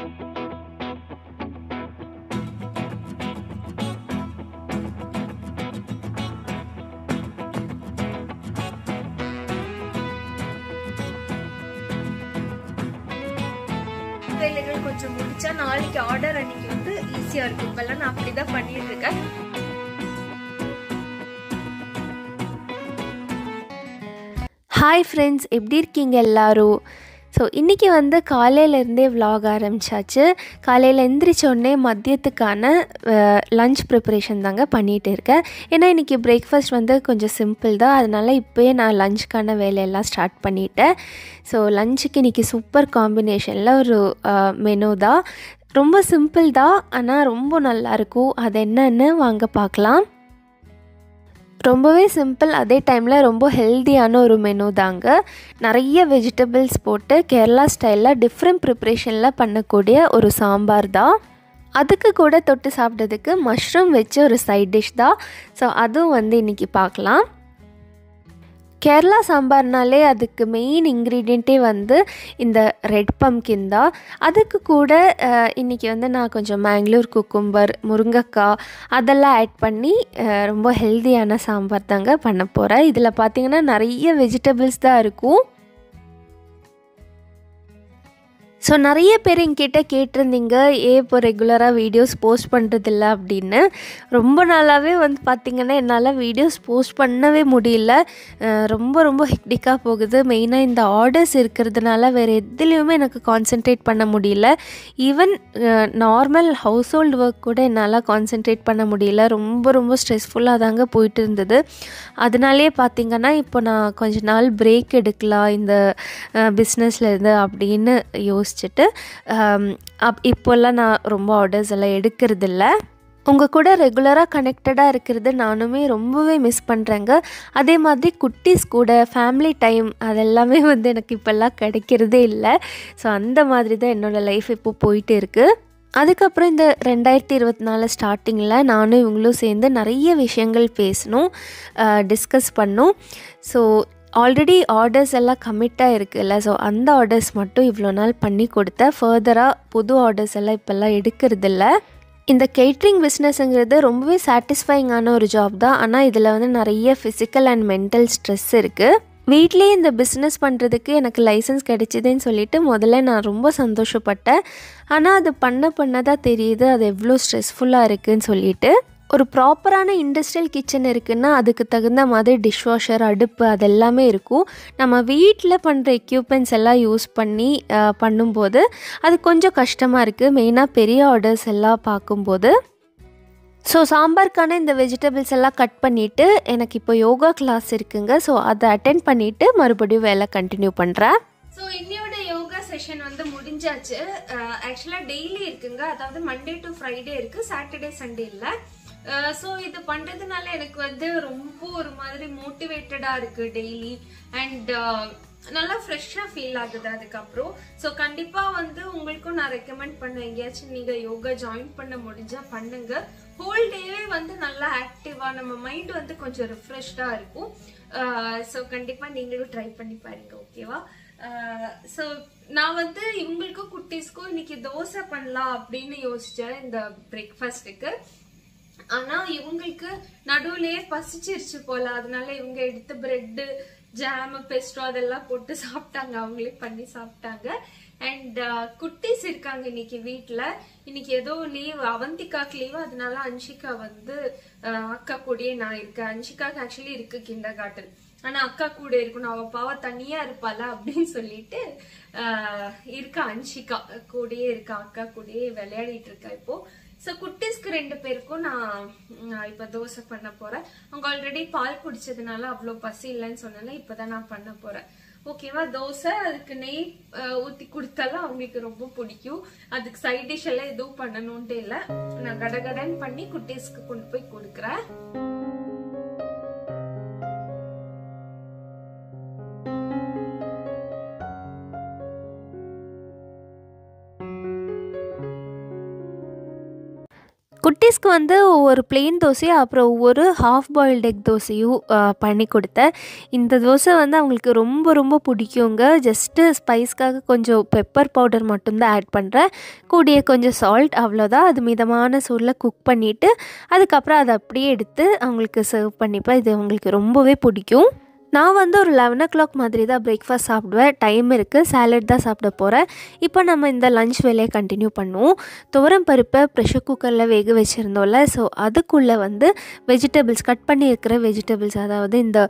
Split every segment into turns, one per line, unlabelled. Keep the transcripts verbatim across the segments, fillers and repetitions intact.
வேலைகள் கொஞ்சம் முடிச்சா நாளைக்கு ஆர்டர் அன்னைக்கு வந்து ஈஸியா இருக்கும். இப்பெல்லாம் நான் அப்படிதான் பண்ணிட்டு இருக்கேன்.
ஹாய் ஃப்ரெண்ட்ஸ், எப்படி இருக்கீங்க எல்லாரும்? ஸோ இன்றைக்கி வந்து காலையிலேருந்தே விலாக் ஆரம்பித்தாச்சு. காலையில் எந்திரிச்சோடனே மதியத்துக்கான லன்ச் ப்ரிப்பரேஷன் தாங்க பண்ணிகிட்டு இருக்கேன். ஏன்னா இன்றைக்கி பிரேக்ஃபாஸ்ட் வந்து கொஞ்சம் சிம்பிள் தான், அதனால் இப்போயே நான் லஞ்சுக்கான வேலையெல்லாம் ஸ்டார்ட் பண்ணிட்டேன். ஸோ லஞ்சுக்கு இன்றைக்கி சூப்பர் காம்பினேஷனில் ஒரு மெனு தான். ரொம்ப சிம்பிள் தான், ஆனால் ரொம்ப நல்லாயிருக்கும். அது என்னன்னு வாங்க பார்க்கலாம். ரொம்பவே சிம்பிள், அதே டைமில் ரொம்ப ஹெல்த்தியான ஒரு மெனு தாங்க. நிறைய வெஜிடபிள்ஸ் போட்டு கேரளா ஸ்டைலில் டிஃப்ரெண்ட் ப்ரிப்ரேஷனில் பண்ணக்கூடிய ஒரு சாம்பார் தான். அதுக்கு கூட தொட்டு சாப்பிட்றதுக்கு மஷ்ரூம் வச்சு ஒரு சைட் டிஷ் தான். ஸோ அதுவும் வந்து இன்றைக்கி பார்க்கலாம். கேரளா சாம்பார்னாலே அதுக்கு மெயின் இன்க்ரீடியண்ட்டே வந்து இந்த ரெட் பம்கின் தான். அதுக்கு கூட இன்றைக்கி வந்து நான் கொஞ்சம் மேங்களூர் குக்கும்பர், முருங்கைக்காய் அதெல்லாம் ஆட் பண்ணி ரொம்ப ஹெல்த்தியான சாம்பார் தாங்க பண்ண போகிறேன். இதில் பார்த்திங்கன்னா நிறைய வெஜிடபிள்ஸ் தான் இருக்கும். ஸோ நிறைய பேர் என்கிட்ட கேட்டிருந்தீங்க, ஏன் இப்போ ரெகுலராக வீடியோஸ் போஸ்ட் பண்ணுறதில்ல அப்படின்னு. ரொம்ப நாளாகவே வந்து பார்த்திங்கன்னா என்னால் வீடியோஸ் போஸ்ட் பண்ணவே முடியல. ரொம்ப ரொம்ப ஹெக்டிக்காக போகுது. மெயினாக இந்த ஆர்டர்ஸ் இருக்கிறதுனால வேறு எதுலேயுமே எனக்கு கான்சென்ட்ரேட் பண்ண முடியல. Even normal household work கூட என்னால் கான்சென்ட்ரேட் பண்ண முடியல. ரொம்ப ரொம்ப ஸ்ட்ரெஸ்ஃபுல்லாக தாங்க போயிட்டு இருந்தது. அதனாலே பார்த்திங்கன்னா இப்போ நான் கொஞ்ச நாள் பிரேக் எடுக்கலாம் இந்த பிஸ்னஸ்லேருந்து அப்படின்னு யோசி யோசிச்சுட்டு அப் இப்போல்லாம் நான் ரொம்ப ஆர்டர்ஸ் எல்லாம் எடுக்கிறதில்ல. உங்கள் கூட ரெகுலராக கனெக்டடாக இருக்கிறது நானுமே ரொம்பவே மிஸ் பண்ணுறேங்க. அதே மாதிரி குட்டீஸ் கூட ஃபேமிலி டைம் அதெல்லாமே வந்து எனக்கு இப்போல்லாம் கிடைக்கிறதே இல்லை. ஸோ அந்த மாதிரி தான் என்னோடய லைஃப் இப்போது போயிட்டு இருக்குது. அதுக்கப்புறம் இந்த ரெண்டாயிரத்தி இருபத்தி நாலு ஸ்டார்டிங்கில் நானும் இவங்களும் சேர்ந்து நிறைய விஷயங்கள் பேசணும், டிஸ்கஸ் பண்ணோம். ஸோ ஆல்ரெடி ஆர்டர்ஸ் எல்லாம் கமிட்டாக இருக்குல்ல, ஸோ அந்த ஆர்டர்ஸ் மட்டும் இவ்வளோ நாள் பண்ணி கொடுத்தேன். ஃபர்தராக புது ஆர்டர்ஸ் எல்லாம் இப்போல்லாம் எடுக்கிறதில்ல. இந்த கேட்ரிங் பிஸ்னஸ்ங்கிறது ரொம்பவே சாட்டிஸ்ஃபைங்கான ஒரு ஜாப் தான். ஆனால் இதில் வந்து நிறைய ஃபிசிக்கல் அண்ட் மென்டல் ஸ்ட்ரெஸ் இருக்குது. வீட்லேயே இந்த பிஸ்னஸ் பண்ணுறதுக்கு எனக்கு லைசன்ஸ் கிடைச்சிதுன்னு சொல்லிவிட்டு முதல்ல நான் ரொம்ப சந்தோஷப்பட்டேன். ஆனால் அது பண்ண பண்ண தான் தெரியுது அது எவ்வளோ ஸ்ட்ரெஸ்ஃபுல்லாக இருக்குதுன்னு சொல்லிட்டு. ஒரு ப்ராப்பரான இண்டஸ்ட்ரியல் கிச்சன் இருக்குன்னா அதுக்கு தகுந்த மாதிரி டிஷ்வாஷர், அடுப்பு அதெல்லாமே இருக்கும். நம்ம வீட்டில் பண்ணுற எக்யூப்மெண்ட்ஸ் எல்லாம் யூஸ் பண்ணி பண்ணும்போது அது கொஞ்சம் கஷ்டமாக இருக்குது, மெயினாக பெரிய ஆர்டர்ஸ் எல்லாம் பார்க்கும்போது. ஸோ சாம்பாருக்கான இந்த வெஜிடபிள்ஸ் எல்லாம் கட் பண்ணிவிட்டு எனக்கு இப்போ யோகா கிளாஸ் இருக்குங்க. ஸோ அதை அட்டென்ட் பண்ணிவிட்டு மறுபடியும் வேலை கண்டினியூ பண்ணுறேன்.
ஸோ இன்னையோட யோகா செஷன் வந்து முடிஞ்சாச்சு. ஆக்சுவலாக டெய்லி இருக்குங்க, அதாவது மண்டே டு ஃப்ரைடே இருக்குது, சாட்டர்டே சண்டே இல்லை. ஸோ இது பண்ணுறதுனால எனக்கு வந்து ரொம்ப ஒரு மாதிரி மோட்டிவேட்டடாக இருக்குது டெய்லி. அண்ட் நல்லா ஃப்ரெஷ்ஷாக ஃபீல் ஆகுது அதுக்கப்புறம். ஸோ கண்டிப்பாக வந்து உங்களுக்கும் நான் ரெக்கமெண்ட் பண்ண, எங்கேயாச்சும் நீங்கள் யோகா ஜாயின் பண்ண முடிஞ்சால் பண்ணுங்க. ஹோல் டேவே வந்து நல்லா ஆக்டிவாக நம்ம மைண்ட் வந்து கொஞ்சம் ரிஃப்ரெஷ்டாக இருக்கும். ஸோ கண்டிப்பாக நீங்களும் ட்ரை பண்ணி பாருங்க, ஓகேவா? ஸோ நான் வந்து இவங்களுக்கும் குட்டீஸ்க்கும் இன்னைக்கு தோசை பண்ணலாம் அப்படின்னு யோசிச்சேன் இந்த பிரேக்ஃபாஸ்ட்டுக்கு. ஆனா இவங்களுக்கு நடுவுலயே பசிச்சிருச்சு போல, அதனால இவங்க எடுத்து பிரெட், ஜாம், பெஸ்டோ அதெல்லாம் போட்டு சாப்பிட்டாங்க, அவங்களே பண்ணி சாப்பிட்டாங்க. அண்ட் குட்டீஸ் இருக்காங்க இன்னைக்கு வீட்டுல. இன்னைக்கு ஏதோ லீவ், அவந்திகாக்கு லீவ், அதனால அன்ஷிகா வந்து அக்கா கூடயே நான் இருக்கேன். அன்ஷிகாக்கு ஆக்சுவலி இருக்கு கிண்டர் கார்டன், ஆனா அக்கா கூட இருக்கணும், அவ பாவ தனியா இருப்பாள அப்படின்னு சொல்லிட்டு ஆஹ் இருக்கா. அன்ஷிகா கூடயே இருக்கா, அக்கா கூடயே விளையாடிட்டு இருக்கா இப்போ. ஸோ குட்டீஸ்க்கு ரெண்டு பேருக்கும் நான் இப்போ தோசை பண்ண போறேன். அவங்க ஆல்ரெடி பால் குடிச்சதுனால அவ்வளோ பசி இல்லைன்னு சொன்னால இப்போதான் நான் பண்ண போறேன், ஓகேவா? தோசை அதுக்கு நெய் ஊற்றி கொடுத்தாலும் அவங்களுக்கு ரொம்ப பிடிக்கும். அதுக்கு சைட் டிஷ் எல்லாம் எதுவும் பண்ணணும்ட்டே இல்லை, நான் கடகடன்னு பண்ணி குட்டீஸ்க்கு கொண்டு போய் கொடுக்குறேன்.
குட்டீஸ்க்கு வந்து ஒரு பிளெயின் தோசையும் அப்புறம் ஒரு ஹாஃப் பாயில்டு எக் தோசையும் பண்ணி கொடுத்தேன். இந்த தோசை வந்து அவங்களுக்கு ரொம்ப ரொம்ப பிடிக்குங்க. ஜஸ்ட்டு ஸ்பைஸ்க்காக கொஞ்சம் பெப்பர் பவுடர் மட்டும்தான் ஆட் பண்ணுறேன். கூடிய கொஞ்சம் சால்ட், அவ்வளோதான். அது மிதமான சூடில் குக் பண்ணிவிட்டு அதுக்கப்புறம் அதை அப்படியே எடுத்து அவங்களுக்கு சர்வ் பண்ணிப்பேன். இது அவங்களுக்கு ரொம்பவே பிடிக்கும். நான் வந்து ஒரு லெவன் ஓ கிளாக் மாதிரி தான் பிரேக்ஃபாஸ்ட் சாப்பிடுவேன். டைம் இருக்குது, சாலட் தான் சாப்பிட போகிறேன். இப்போ நம்ம இந்த லஞ்ச் வேலையை கண்டினியூ பண்ணுவோம். துவரம் பருப்பை ப்ரெஷர் குக்கரில் வேக வச்சுருந்தோம்ல, ஸோ அதுக்குள்ளே வந்து வெஜிடபிள்ஸ், கட் பண்ணி இருக்கிற வெஜிடபிள்ஸ், அதாவது இந்த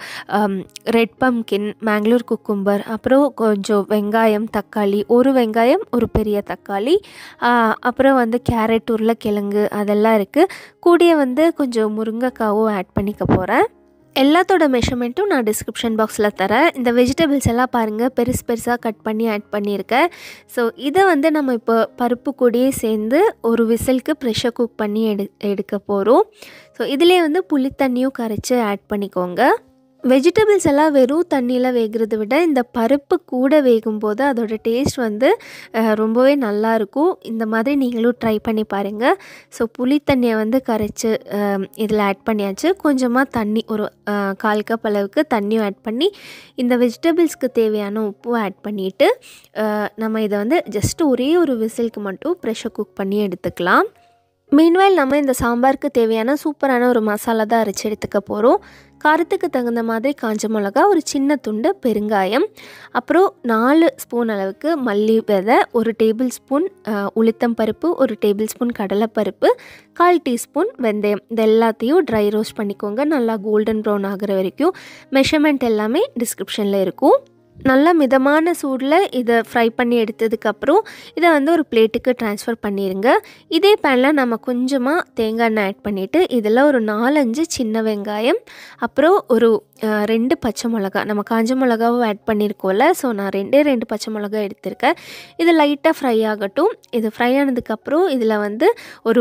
ரெட் பம்கின், மேங்களூர் குக்கும்பர், அப்புறம் கொஞ்சம் வெங்காயம், தக்காளி, ஒரு வெங்காயம் ஒரு பெரிய தக்காளி, அப்புறம் வந்து கேரட், உருளைக்கிழங்கு அதெல்லாம் இருக்குது. கூடிய வந்து கொஞ்சம் முருங்கைக்காவும் ஆட் பண்ணிக்க போகிறேன். எல்லாத்தோட மெஷர்மெண்ட்டும் நான் டிஸ்கிரிப்ஷன் பாக்ஸில் தரேன். இந்த வெஜிடபிள்ஸ் எல்லாம் பாருங்கள், பெருசு பெருசாக கட் பண்ணி ஆட் பண்ணியிருக்கேன். ஸோ இதை வந்து நம்ம இப்போ பருப்பு கூடயே சேர்ந்து ஒரு விசிலுக்கு ப்ரெஷர் குக் பண்ணி எடு எடுக்க போகிறோம். ஸோ இதிலே வந்து புளி தண்ணியும் கரைச்சி ஆட் பண்ணிக்கோங்க. வெஜிடபிள்ஸ் எல்லாம் வெறும் தண்ணியில் வேகிறத விட இந்த பருப்பு கூட வேகும்போது அதோட டேஸ்ட் வந்து ரொம்பவே நல்லாயிருக்கும். இந்த மாதிரி நீங்களும் ட்ரை பண்ணி பாருங்கள். ஸோ புளி தண்ணியை வந்து கரைச்சி இதில் ஆட் பண்ணியாச்சு. கொஞ்சமாக தண்ணி, ஒரு கால் கப் அளவுக்கு தண்ணியும் ஆட் பண்ணி இந்த வெஜிடபிள்ஸ்க்கு தேவையான உப்பும் ஆட் பண்ணிவிட்டு நம்ம இதை வந்து ஜஸ்ட் ஒரே ஒரு விசிலுக்கு மட்டும் ப்ரெஷர் குக் பண்ணி எடுத்துக்கலாம். மீன்வைல் நம்ம இந்த சாம்பாருக்கு தேவையான சூப்பரான ஒரு மசாலா தான் அரைச்சி எடுத்துக்க போகிறோம். காரத்துக்கு தகுந்த மாதிரி காஞ்ச மிளகா, ஒரு சின்ன துண்டு பெருங்காயம், அப்புறம் நாலு ஸ்பூன் அளவுக்கு மல்லி விதை, ஒரு டேபிள் ஸ்பூன் உளுத்தம் பருப்பு, ஒரு டேபிள் ஸ்பூன் கடலைப்பருப்பு, கால் டீஸ்பூன் வெந்தயம். இது எல்லாத்தையும் ட்ரை ரோஸ்ட் பண்ணிக்கோங்க. நல்லா கோல்டன் ப்ரௌன் ஆகிற வரைக்கும். மெஷர்மெண்ட் எல்லாமே டிஸ்கிரிப்ஷனில் இருக்கும். நல்லா மிதமான சூடில் இதை ஃப்ரை பண்ணி எடுத்ததுக்கப்புறம் இதை வந்து ஒரு பிளேட்டுக்கு ட்ரான்ஸ்ஃபர் பண்ணிடுங்க. இதே பேனில் நம்ம கொஞ்சமாக தேங்காய் எண்ணெய் ஆட் பண்ணிவிட்டு இதில் ஒரு நாலஞ்சு சின்ன வெங்காயம், அப்புறம் ஒரு ரெண்டு பச்சை மிளகா, நம்ம காஞ்ச மிளகாவும் ஆட் பண்ணியிருக்கோம்ல, ஸோ நான் ரெண்டே ரெண்டு பச்சை மிளகா எடுத்திருக்கேன். இது லைட்டாக ஃப்ரை ஆகட்டும். இது ஃப்ரை ஆனதுக்கப்புறம் இதில் வந்து ஒரு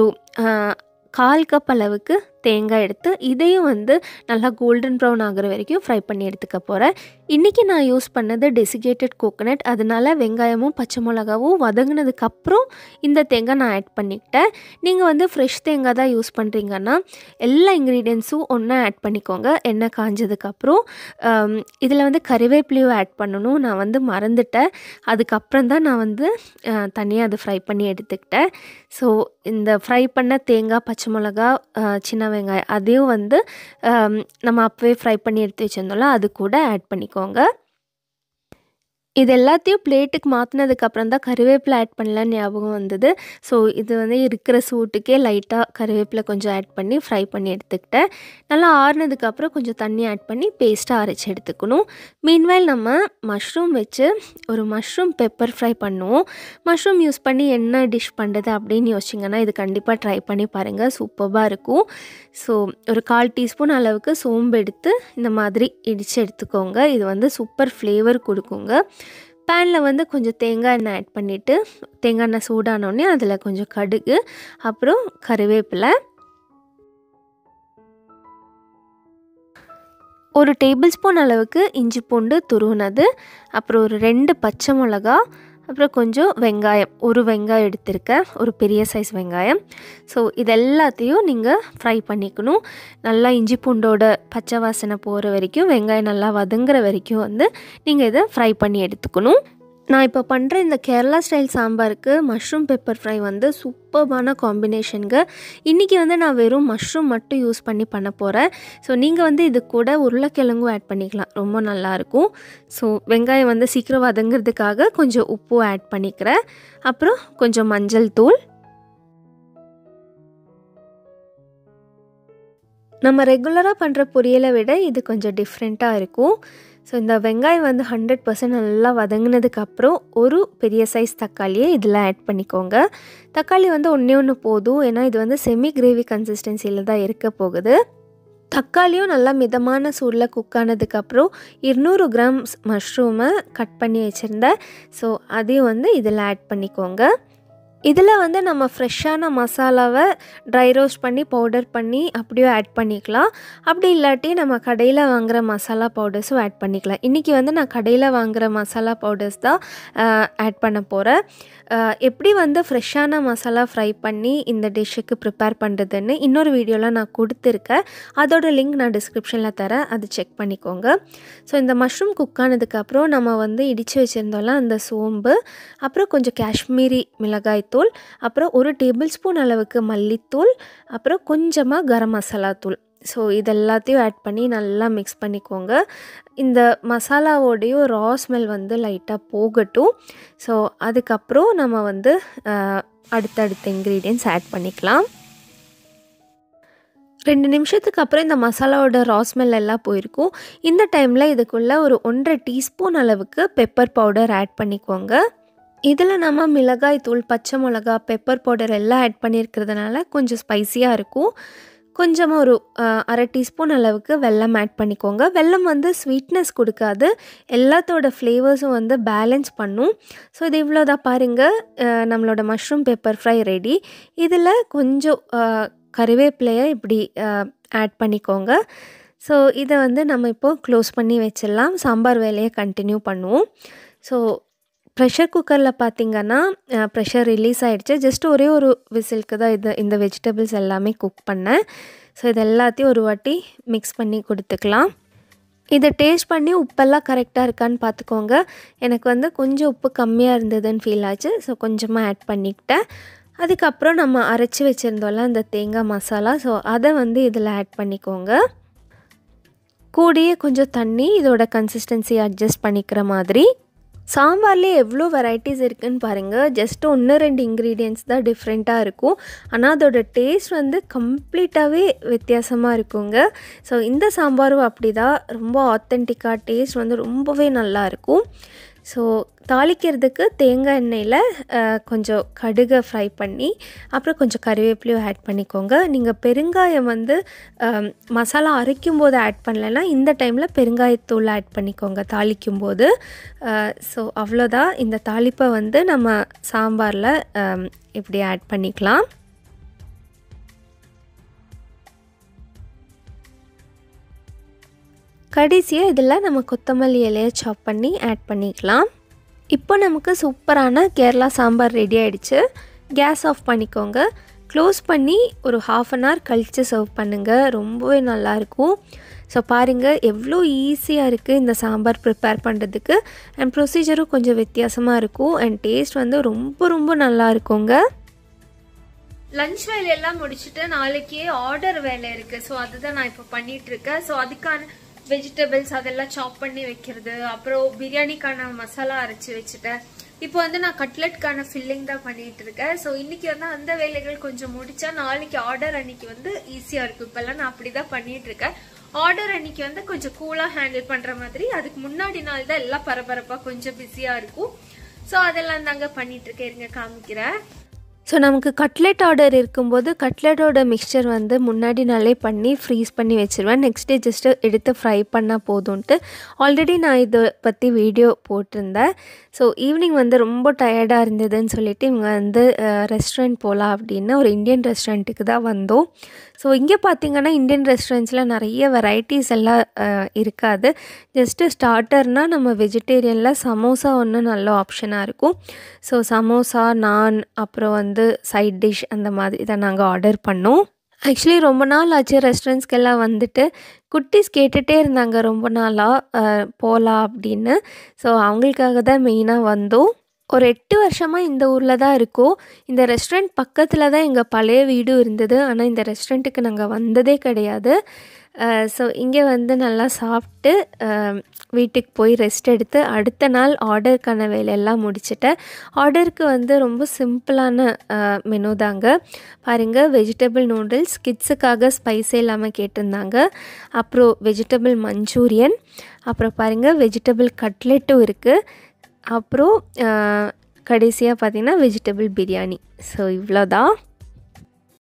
கால் கப் அளவுக்கு தேங்காய் எடுத்து இதையும் வந்து நல்லா கோல்டன் ப்ரௌன் ஆகிற வரைக்கும் ஃப்ரை பண்ணி எடுத்துக்க போகிறேன். இன்றைக்கி நான் யூஸ் பண்ணது டெசிகேட்டட் கோகோனட், அதனால் வெங்காயமும் பச்சை மிளகாவும் வதங்கினதுக்கப்புறம் இந்த தேங்காய் நான் ஆட் பண்ணிக்கிட்டேன். நீங்கள் வந்து ஃப்ரெஷ் தேங்காய் தான் யூஸ் பண்ணுறீங்கன்னா எல்லா இன்க்ரீடியன்ஸும் ஒன்றா ஆட் பண்ணிக்கோங்க. எண்ணெய் காஞ்சதுக்கப்புறம் இதில் வந்து கறிவேப்பிலையும் ஆட் பண்ணணும். நான் வந்து மறந்துட்டேன். அதுக்கப்புறம் தான் நான் வந்து தனியாக அதை ஃப்ரை பண்ணி எடுத்துக்கிட்டேன். ஸோ இந்த ஃப்ரை பண்ண தேங்காய், பச்சை மிளகா, சின்ன வெங்காயம் அதையும் வந்து நம்ம அப்பவே ஃப்ரை பண்ணி எடுத்து வச்சுருந்தோம்ல, அது கூட ஆட் பண்ணிக்கோங்க. இது எல்லாத்தையும் பிளேட்டுக்கு மாற்றினதுக்கப்புறம் தான் கறிவேப்பிலை ஆட் பண்ணலான்னு ஞாபகம் வந்தது. ஸோ இது வந்து இருக்கிற சூட்டுக்கே லைட்டாக கறிவேப்பிலை கொஞ்சம் ஆட் பண்ணி ஃப்ரை பண்ணி எடுத்துக்கிட்டேன். நல்லா ஆறுனதுக்கப்புறம் கொஞ்சம் தண்ணி ஆட் பண்ணி பேஸ்ட்டாக அரைச்சி எடுத்துக்கணும். மீன்வைல் நம்ம மஷ்ரூம் வச்சு ஒரு மஷ்ரூம் பெப்பர் ஃப்ரை பண்ணுவோம். மஷ்ரூம் யூஸ் பண்ணி என்ன டிஷ் பண்ணுறது அப்படின்னு யோசிச்சிங்கன்னா இது கண்டிப்பாக ட்ரை பண்ணி பாருங்கள், சூப்பராக இருக்கும். ஸோ ஒரு கால் டீஸ்பூன் அளவுக்கு சோம்பு எடுத்து இந்த மாதிரி இடித்து எடுத்துக்கோங்க. இது வந்து சூப்பர் ஃப்ளேவர் கொடுக்குங்க. பேனில் வந்து கொஞ்சம் தேங்காய் எண்ணெய் ஆட் பண்ணிவிட்டு தேங்காய் எண்ணெய் சூடானோடனே அதில் கொஞ்சம் கடுகு, அப்புறம் கறிவேப்பிலை, ஒரு டேபிள் ஸ்பூன் அளவுக்கு இஞ்சி பூண்டு துருவினது, அப்புறம் ஒரு ரெண்டு பச்சை மிளகா, அப்புறம் கொஞ்சம் வெங்காயம், ஒரு வெங்காயம் எடுத்திருக்கேன், ஒரு பெரிய சைஸ் வெங்காயம். ஸோ இது எல்லாத்தையும் நீங்கள் ஃப்ரை பண்ணிக்கணும். நல்லா இஞ்சி பூண்டோட பச்சை வாசனை போகிற வரைக்கும், வெங்காயம் நல்லா வதங்குற வரைக்கும் வந்து நீங்கள் இதை ஃப்ரை பண்ணி எடுத்துக்கணும். நான் இப்போ பண்ணுற இந்த கேரளா ஸ்டைல் சாம்பாருக்கு மஷ்ரூம் பெப்பர் ஃப்ரை வந்து சூப்பர்பான காம்பினேஷனுங்க. இன்றைக்கி வந்து நான் வெறும் மஷ்ரூம் மட்டும் யூஸ் பண்ணி பண்ண போகிறேன். ஸோ நீங்கள் வந்து இது கூட உருளைக்கிழங்கும் ஆட் பண்ணிக்கலாம், ரொம்ப நல்லாயிருக்கும். ஸோ வெங்காயம் வந்து சீக்கிரம் வதங்கிறதுக்காக கொஞ்சம் உப்பு ஆட் பண்ணிக்கிறேன். அப்புறம் கொஞ்சம் மஞ்சள் தூள். நம்ம ரெகுலராக பண்ணுற பொரியலை விட இது கொஞ்சம் டிஃப்ரெண்ட்டாக இருக்கும். ஸோ இந்த வெங்காயம் வந்து ஹண்ட்ரட் பர்சன்ட் நல்லா வதங்கினதுக்கப்புறம் ஒரு பெரிய சைஸ் தக்காளியை இதில் ஆட் பண்ணிக்கோங்க. தக்காளி வந்து ஒன்றே ஒன்று போதும், ஏன்னா இது வந்து செமி கிரேவி கன்சிஸ்டன்சியில் தான் இருக்க போகுது. தக்காளியும் நல்லா மிதமான சூடில் குக் ஆனதுக்கப்புறம் இருநூறு கிராம் மஷ்ரூமை கட் பண்ணி வச்சுருந்தேன். ஸோ அதையும் வந்து இதில் ஆட் பண்ணிக்கோங்க. இதில் வந்து நம்ம ஃப்ரெஷ்ஷான மசாலாவை ட்ரை ரோஸ்ட் பண்ணி பவுடர் பண்ணி அப்படியே ஆட் பண்ணிக்கலாம். அப்படி இல்லாட்டி நம்ம கடையில் வாங்குகிற மசாலா பவுடர்ஸும் ஆட் பண்ணிக்கலாம். இன்றைக்கி வந்து நான் கடையில் வாங்குகிற மசாலா பவுடர்ஸ் தான் ஆட் பண்ண போகிறேன். எப்படி வந்து ஃப்ரெஷ்ஷான மசாலா ஃப்ரை பண்ணி இந்த டிஷ்ஷுக்கு ப்ரிப்பேர் பண்ணுறதுன்னு இன்னொரு வீடியோவில் நான் கொடுத்துருக்கேன். அதோட லிங்க் நான் டிஸ்கிரிப்ஷனில் தரேன், அது செக் பண்ணிக்கோங்க. ஸோ இந்த மஷ்ரூம் குக் ஆனதுக்கப்புறம் நம்ம வந்து இடித்து வச்சுருந்தோம்ல அந்த சோம்பு, அப்புறம் கொஞ்சம் காஷ்மீரி மிளகாய் தூள், அப்புறம் ஒரு டேபிள் ஸ்பூன் அளவுக்கு மல்லித்தூள், அப்புறம் கொஞ்சமாக கரம் மசாலா தூள். ஸோ இது எல்லாத்தையும் ஆட் பண்ணி நல்லா மிக்ஸ் பண்ணிக்கோங்க. இந்த மசாலாவோடையும் ரா ஸ்மெல் வந்து லைட்டாக போகட்டும். ஸோ அதுக்கப்புறம் நம்ம வந்து அடுத்தடுத்த இன்க்ரீடியன்ட்ஸ் ஆட் பண்ணிக்கலாம். ரெண்டு நிமிஷத்துக்கு அப்புறம் இந்த மசாலாவோட ரா ஸ்மெல் எல்லாம் போயிருக்கும். இந்த டைமில் இதுக்குள்ளே ஒரு ஒன்றரை டீஸ்பூன் அளவுக்கு பெப்பர் பவுடர் ஆட் பண்ணிக்கோங்க. இதில் நம்ம மிளகாய் தூள், பச்சை மிளகா, பெப்பர் பவுடர் எல்லாம் ஆட் பண்ணியிருக்கிறதுனால கொஞ்சம் ஸ்பைஸியாக இருக்கும். கொஞ்சமாக ஒரு அரை டீஸ்பூன் அளவுக்கு வெல்லம் ஆட் பண்ணிக்கோங்க. வெல்லம் வந்து ஸ்வீட்னஸ் கொடுக்காது, எல்லாத்தோட ஃப்ளேவர்ஸும் வந்து பேலன்ஸ் பண்ணும். ஸோ இது இவ்வளோதான் பாருங்கள், நம்மளோட மஷ்ரூம் பெப்பர் ஃப்ரை ரெடி. இதில் கொஞ்சம் கறிவேப்பிலையை இப்படி ஆட் பண்ணிக்கோங்க. ஸோ இதை வந்து நம்ம இப்போது க்ளோஸ் பண்ணி வச்சிடலாம். சாம்பார் வேலையை கண்டினியூ பண்ணுவோம். ஸோ ப்ரெஷர் குக்கரில் பார்த்திங்கன்னா ப்ரெஷர் ரிலீஸ் ஆகிடுச்சு. ஜஸ்ட் ஒரே ஒரு விசிலுக்கு தான் இது இந்த வெஜிடபிள்ஸ் எல்லாமே குக் பண்ணேன். ஸோ இது எல்லாத்தையும் ஒரு வாட்டி மிக்ஸ் பண்ணி கொடுத்துக்கலாம். இதை டேஸ்ட் பண்ணி உப்பெல்லாம் கரெக்டாக இருக்கான்னு பார்த்துக்கோங்க. எனக்கு வந்து கொஞ்சம் உப்பு கம்மியாக இருந்ததுன்னு ஃபீல் ஆச்சு. ஸோ கொஞ்சமாக ஆட் பண்ணிக்கிட்டேன். அதுக்கப்புறம் நம்ம அரைச்சி வச்சுருந்தோம்ல அந்த தேங்காய் மசாலா, ஸோ அதை வந்து இதில் ஆட் பண்ணிக்கோங்க. கூடயே கொஞ்சம் தண்ணி, இதோட கன்சிஸ்டன்சி அட்ஜஸ்ட் பண்ணிக்கிற மாதிரி. சாம்பார்லேயே எவ்வளோ வெரைட்டிஸ் இருக்குதுன்னு பாருங்கள். ஜஸ்ட் ஒன்று ரெண்டு இன்க்ரீடியன்ட்ஸ் தான் டிஃப்ரெண்ட்டாக இருக்கும், ஆனால் அதோட டேஸ்ட் வந்து கம்ப்ளீட்டாகவே வித்தியாசமாக இருக்குங்க. ஸோ இந்த சாம்பாரும் அப்படி தான், ரொம்ப ஆத்தென்டிக்காக டேஸ்ட் வந்து ரொம்பவே நல்லாயிருக்கும். ஸோ தாளிக்கிறதுக்கு தேங்காய் எண்ணெயில் கொஞ்சம் கடுகை ஃப்ரை பண்ணி அப்புறம் கொஞ்சம் கறிவேப்பிலையும் ஆட் பண்ணிக்கோங்க. நீங்கள் பெருங்காயம் வந்து மசாலா அரைக்கும் போது ஆட் பண்ணலைன்னா இந்த டைமில் பெருங்காயத்தூள் ஆட் பண்ணிக்கோங்க தாளிக்கும் போது. ஸோ அவ்வளோதான். இந்த தாளிப்பை வந்து நம்ம சாம்பாரில் இப்படி ஆட் பண்ணிக்கலாம். கடைசியாக இதில் நம்ம கொத்தமல்லி இலையை சாப் பண்ணி ஆட் பண்ணிக்கலாம். இப்போ நமக்கு சூப்பரான கேரளா சாம்பார் ரெடி ஆகிடுச்சு. கேஸ் ஆஃப் பண்ணிக்கோங்க. க்ளோஸ் பண்ணி ஒரு ஹாஃப் அன் ஹவர் கழித்து சர்வ் பண்ணுங்கள். ரொம்பவே நல்லாயிருக்கும். ஸோ பாருங்கள் எவ்வளோ ஈஸியாக இருக்குது இந்த சாம்பார் ப்ரிப்பேர் பண்ணுறதுக்கு. அண்ட் ப்ரொசீஜரும் கொஞ்சம் வித்தியாசமாக இருக்கும். அண்ட் டேஸ்ட் வந்து ரொம்ப ரொம்ப நல்லா இருக்குங்க.
லஞ்ச் வேலையெல்லாம் முடிச்சுட்டு நாளைக்கு ஆர்டர் வேலை இருக்குது. ஸோ அதுதான் நான் இப்போ பண்ணிகிட்ருக்கேன். ஸோ அதுக்கான வெஜிடபிள்ஸ் அதெல்லாம் சாப் பண்ணி வைக்கிறது, அப்புறம் பிரியாணிக்கான மசாலா அரைச்சி வச்சுட்டேன். இப்போ வந்து நான் கட்லெட்கான ஃபில்லிங் தான் பண்ணிட்டு இருக்கேன். ஸோ இன்னைக்கு வந்து அந்த வேலைகள் கொஞ்சம் முடிச்சா நாளைக்கு ஆர்டர் அன்னைக்கு வந்து ஈஸியா இருக்கும். இப்பெல்லாம் நான் அப்படிதான் பண்ணிட்டு இருக்கேன். ஆர்டர் அன்னைக்கு வந்து கொஞ்சம் கூலா ஹேண்டில் பண்ற மாதிரி, அதுக்கு முன்னாடி நாள் தான் எல்லாம் பரபரப்பா கொஞ்சம் பிஸியா இருக்கும். ஸோ அதெல்லாம் தாங்க பண்ணிட்டு இருக்கேன். இருங்க காமிக்கிறேன்.
ஸோ நமக்கு கட்லெட் ஆர்டர் இருக்கும்போது கட்லெட்டோட மிக்சர் வந்து முன்னாடி நாளே பண்ணி ஃப்ரீஸ் பண்ணி வச்சுருவேன். நெக்ஸ்ட் டே ஜஸ்ட்டு எடுத்து ஃப்ரை பண்ணால் போதும்ன்ட்டு ஆல்ரெடி நான் இதை பற்றி வீடியோ போட்டிருந்தேன். ஸோ ஈவினிங் வந்து ரொம்ப டயர்டாக இருந்ததுன்னு சொல்லிவிட்டு இவங்க வந்து ரெஸ்டாரண்ட் போகலாம் அப்படின்னு ஒரு இந்தியன் ரெஸ்டாரண்ட்டுக்கு தான் வந்தோம். ஸோ இங்கே பார்த்திங்கன்னா இந்தியன் ரெஸ்டாரண்ட்ஸில் நிறைய வெரைட்டிஸ் எல்லாம் இருக்காது. ஜஸ்ட்டு ஸ்டார்டர்னால் நம்ம வெஜிடேரியனில் சமோசா ஒன்று நல்ல ஆப்ஷனாக இருக்கும். ஸோ சமோசா, நான், அப்புறம் வந்து சைட் டிஷ் அந்த மாதிரி இதை நாங்கள் ஆர்டர் பண்ணோம். ஆக்சுவலி ரொம்ப நாள் ஆச்சு ரெஸ்டாரண்ட்ஸ்க்கெல்லாம் வந்துட்டு. குட்டீஸ் கேட்டுகிட்டே இருந்தாங்க ரொம்ப நாளாக போகலாம் அப்படின்னு. ஸோ அவங்களுக்காக தான் மெயினாக வந்தோம். ஒரு எட்டு வருஷமாக இந்த ஊரில் தான் இருக்கோம். இந்த ரெஸ்டாரண்ட் பக்கத்தில் தான் எங்கள் பழைய வீடும் இருந்தது. ஆனால் இந்த ரெஸ்டாரண்ட்டுக்கு நாங்கள் வந்ததே கிடையாது. ஸோ இங்கே வந்து நல்லா சாப்பிட்டு வீட்டுக்கு போய் ரெஸ்ட் எடுத்து அடுத்த நாள் ஆர்டருக்கான வேலையெல்லாம் முடிச்சிட்டேன். ஆர்டருக்கு வந்து ரொம்ப சிம்பிளான மெனு தாங்க. பாருங்கள், வெஜிடபிள் நூடுல்ஸ், கிட்ஸுக்காக ஸ்பைஸே இல்லாமல் கேட்டிருந்தாங்க. அப்புறம் வெஜிடபிள் மஞ்சூரியன், அப்புறம் பாருங்கள் வெஜிடபிள் கட்லெட்டும் இருக்குது. அப்புறம் கடைசியாக பார்த்திங்கன்னா வெஜிடபிள் பிரியாணி. ஸோ இவ்வளோதான்.